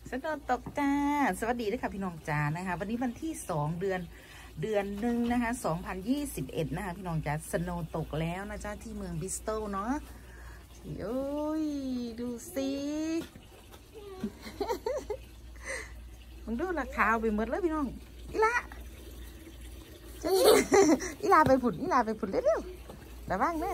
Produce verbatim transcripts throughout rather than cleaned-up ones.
สโนว์ตกจ้าสวัสดีด้วยค่ะพี่น้องจ้านะคะวันนี้วันที่สองเดือนเดือนหนึ่งนะคะสองพันยี่สิบเอ็ดนะคะพี่น้องจ้าสโนว์ตกแล้วนะจ้าที่เมืองบริสตอลเนาะโอ้ยดูสิมึงดูราคาไปหมดแล้วพี่น้องอีละจะอีลาไปผุดอีลาไปผุดเร็วๆแต่บ้างเนี่ย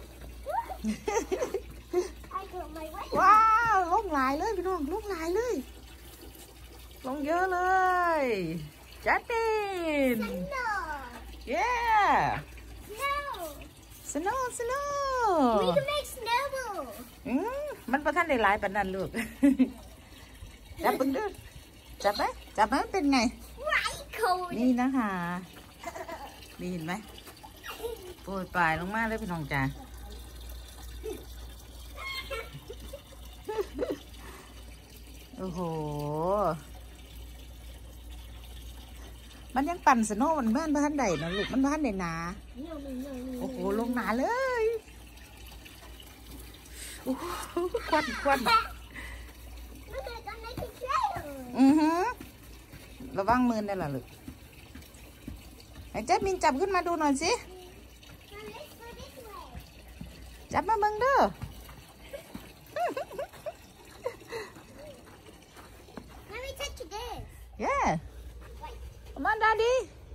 ว้าวลงหลายเลยพี่น้องลงหลายเลยลงเยอะเลยจัดดินเย้สโนว์สโนว์อืมมันประทันได้หลายปานนั้นลูกจับบึ้งดูจับไหมจับไหมเป็นไงนี่นะคะนี่เห็นไหมโปรยปลายลงมาเลยพี่น้องจ้าโอ้โหมันยังปั่นสโน่มันบ้านบ้านใดนะลูกมันบ้านใดนาโอ้โหลงหนาเลยโอ้โหควันควันอือหือระวังมือได้ละลูกไอ้เจ๊มินจับขึ้นมาดูหน่อยสิจับมาเบิ่งเด้อYeah. Come on, Daddy.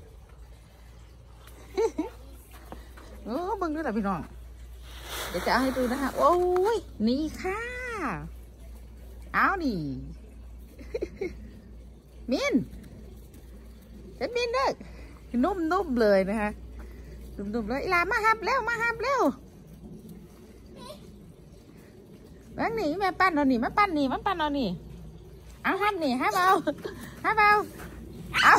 โอ้บึงด้วยล่ะพี่น้องเดี๋ยวจะเอาให้ดูนะคะโอ้ยนี่ค่ะเอาดิมินจะมินเด้อนุ่มๆเลยนะคะนุ่มๆเลยอีลามาฮับเร็วมาฮับเร็วแบงค์นี่แม่ปั้นเอาหนิมาปั้นนี่มาปั้นเอาหนิเอาฮับนี่ฮับเอาฮับเอาเอา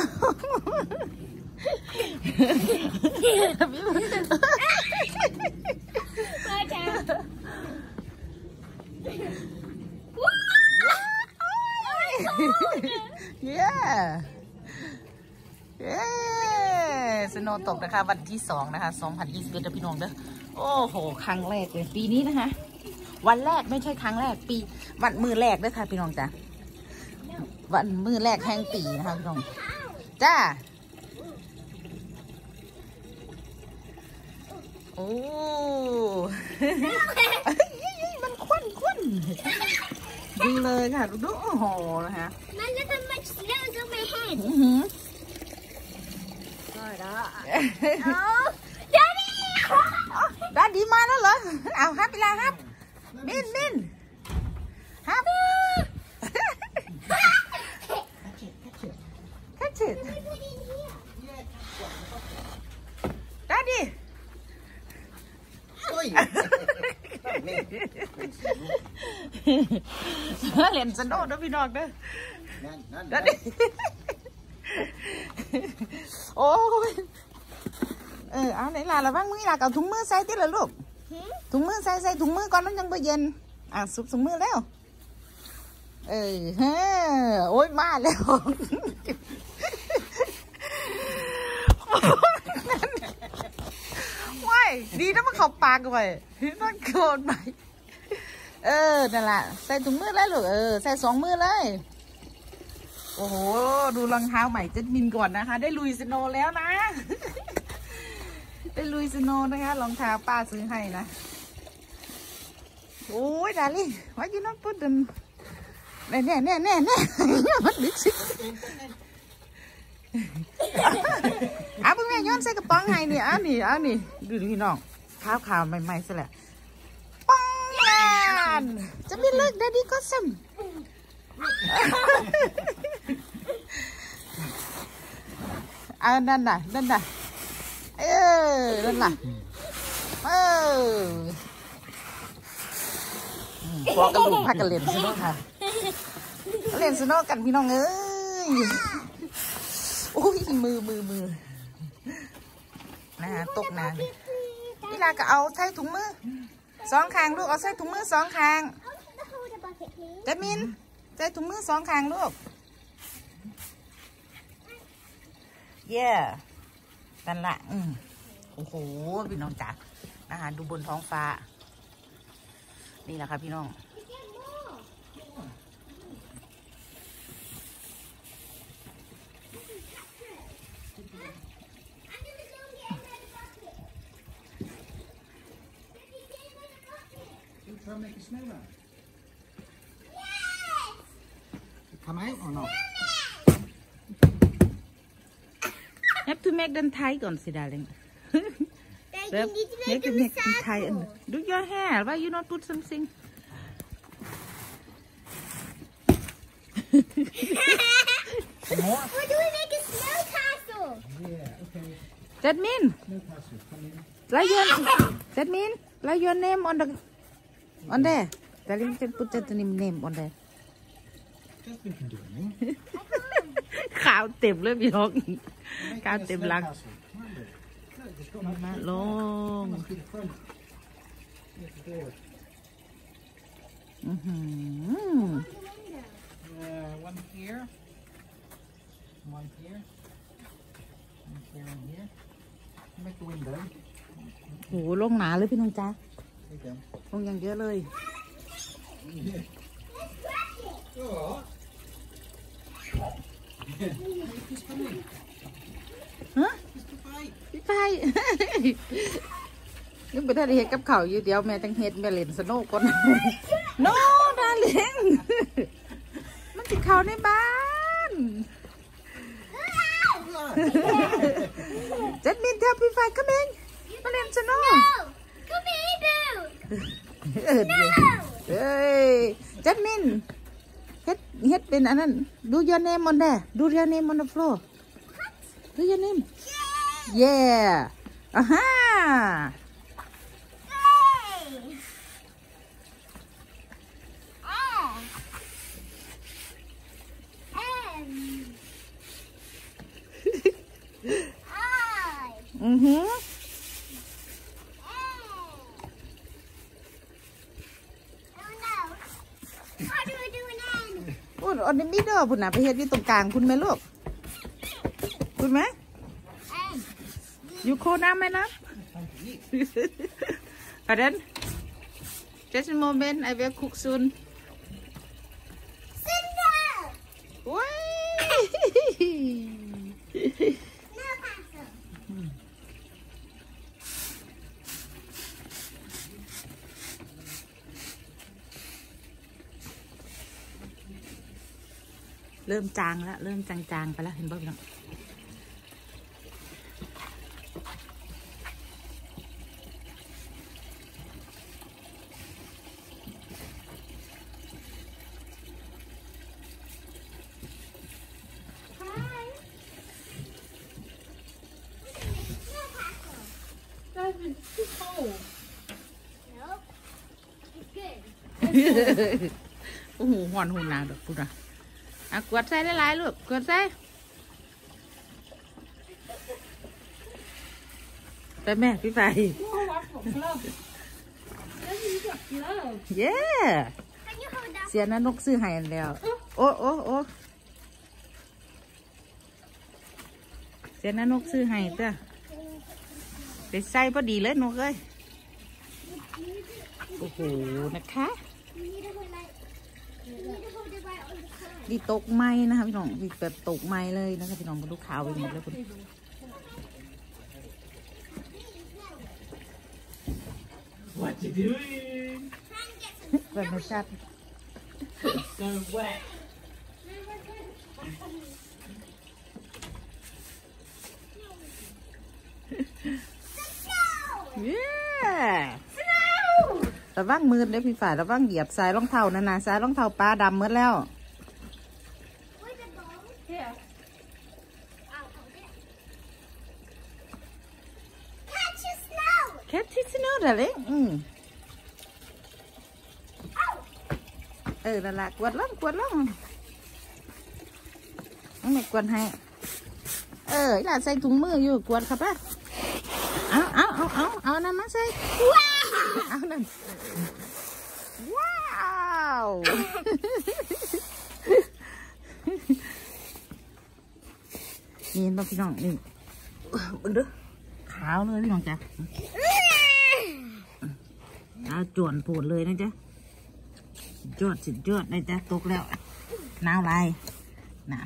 เย้เย้สโนว์ตกนะคะวันที่สองนะคะสองพันยี่สิบเอ็ดพี่น้องเด้อโอ้โหครั้งแรกเลยปีนี้นะคะวันแรกไม่ใช่ครั้งแรกปีวันมือแรกด้วยค่ะพี่น้องจ้ะวันมือแรกแห่งปีนะคะพี่น้องจ้าโอ้มันควันควันดูเลยค่ะดูโอ้โหนะคะมันจะทำมันเล่นจะไม่ให้ดัดดี้ดัดดี้มาแล้วเหรอเอาฮับไปแล้วฮับมินมินฮับcatch it Daddy เล่นสโนว์ด้วยพี่น้องเด้อ Daddy โอ้ยเออเอาไหนล่ะระวังมือล่ะกับถุงมือใส่ติละลูกถุงมือใส่ใส่ถุงมือก่อนมันยังไม่เย็นอ่ะซุบถุงมือแล้วเออเฮ้โอ้ยมาแล้วว้ายดีนะมันเข้าปากไปนั่นโกรธไหมเออนั่นแหละใส่ถุงมือเลยลูกเออใส่สองมือเลยโอ้โหดูรองเท้าใหม่จะมินก่อนนะคะได้ลุยสโนว์แล้วนะได้ลุยสโนว์นะคะรองเท้าป้าซื้อให้นะโอ้ยดาลี่ไว้ยืนนั่งพูดดึงแน่แน่แน่แน่แน่มันดิสิเอาเพิ่งแม่ย้อนใส่กระป๋องให้เนี่ยเอานี่เอานี่ดูดิพี่น้องข้าวขาวใหม่ๆซะแหละปังงานจะไม่เลิกได้ดีก็ซ้ำเอานั่นน่ะนั่นน่ะเออนั่นน่ะเออพอกระดูกพักกันเล่นสโนว์ค่ะเล่นสโนว์กันพี่น้องเอ้ยโอ้ยมือมือมือนะฮะตกน้ำนี่ลาก็เอาใส่ถุงมือสองข้างลูกเอาใส่ถุงมือสองข้างเจมินใส่ถุงมือสองข้างลูกเย่นั่นแหละอืมโอ้โหพี่น้องจ๋านะคะดูบนท้องฟ้านี่แหละค่ะพี่น้อง make a snowman? Come out or not? Have to make them tight ก่อนสิ darling. Then you need to make them tight. circle. Do your hair. Why you not put something? More? We're doing make a snow castle. Yeah, okay. That mean No passes. Come in. write your that mean write your name on the on there. Darling can put that name name on there. Jasmine can do it, no? ขาวเต็มเลยพี่น้อง Make ขาว it a เต็ม snow หลัง castle. Come on, babe. Look, it's got no มา feet. ลง Must be the front. Yes, the door. อือหือ Uh, one here. One here. One here and here. Make the window. โหลงหนาเลยพี่น้องจ้า There you go. ลงอย่างเยอะเลย Oh. Just come in. ฮะ Just to fight. พี่ไฟ ยังไปได้เฮ็ดกับเขาวอยู่เดี๋ยวแม่จังเฮ็ดแม่เล่นสโนุกก่อน โน้ดาเล่ง มันสิเข้าในบ้าน จัดมินเทลพี่ไฟcome in มาเล่นสโนุก No. Come here, Boo. เออเดี๋ยวเอ้ยจัดมินเฮ็ดเฮ็ดเป็นอันนั้น do your name on there do your name on the floor do your name yeah อ่าฮะ Hey. M. M. I. อือหือ M. Oh no. How do I do an N? พูดออนมิดเดิลพุ่นน่ะไปเฮ็ดอยู่ตรงกลางคุณไหมลูกคุณไหม N. อยู่โคน้ำไหมนะ Pardon just a moment I will cook soon Cinder. ว้าย No castle. เริ่มจางแล้วเริ่มจางๆไปแล้วเห็นบ้างพี่น้อง Hi. No castle. Jasmine, it's too cold. Nope. It's good. โอ้โหหอนหูหนาดอกพูดนะอ่ะกวดใส่ได้หลายลูกกวดใส่ไปแม่พี่ไฟ Oh, watch for glove. Jasmine, you got gloves. เย้ Can you hold up? เสียนะนกซื้อให้แล้ว โอ้โอ้โอ้เสียนะนกซื้อให้จ้ะไปใส่พอดีเลยนกเอ้ยโอ้โหนะคะ You need to hold like. You need to hold it right on the side. ดีตกไม้นะคะพี่น้องดีแบบตกไม้เลยนะคะพี่น้องมาดูขาวไปหมดเลยคุณ What you doing? Trying to get some. แบบไม่ชัด So wet. Snow. เย้ Snow. ระวังมือเด้อพี่ฝ่ายระวังเหยียบสายรองเท้านะนะสายรองเท้าปลาดำหมดแล้ว With the ball. Here. I'll hold it. Catch a snow. แคททิสโน่เด้อเล็กอืม Oh. เออนั่นละกวดล่องกวดล่องน้องแม่กวดให้เอออีหลานใส่ถุงมืออยู่กวดครับป่ะเอาเอาเอาเอาเอานั่นมาใส่ Wow. เอานั่นว้าวนี่เห็นป่ะพี่น้องนี่มันเด้อขาวเลยพี่น้องจ้ะเอาจวนปูดเลยนะจ๊ะจวดสุดยอดเลยจ้ะตกแล้วน้าวลายน่ะ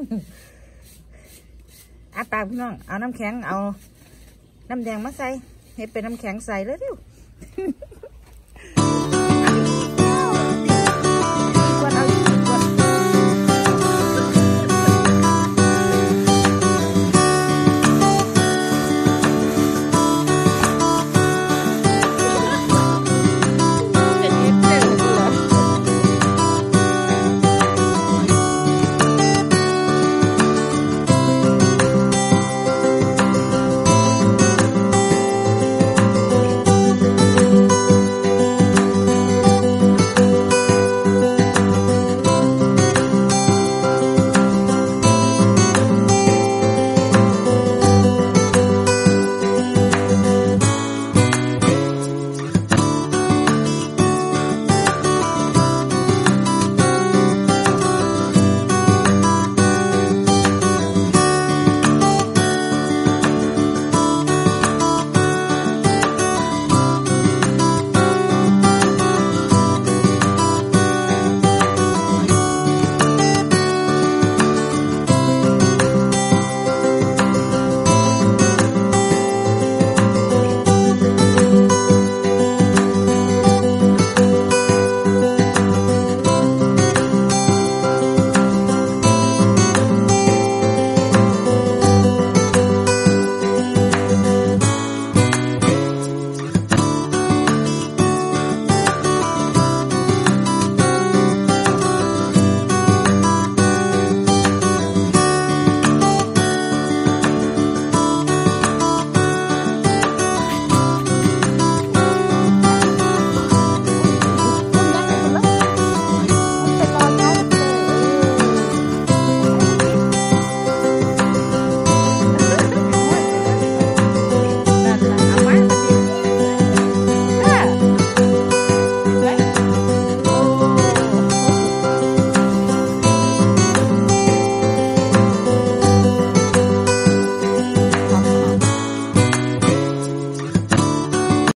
อาปากพี่น้องเอาน้ำแข็งเอาน้ำแดงมาใส่แเฮ็ดเป็นน้ำแข็งใสเลยเร็ว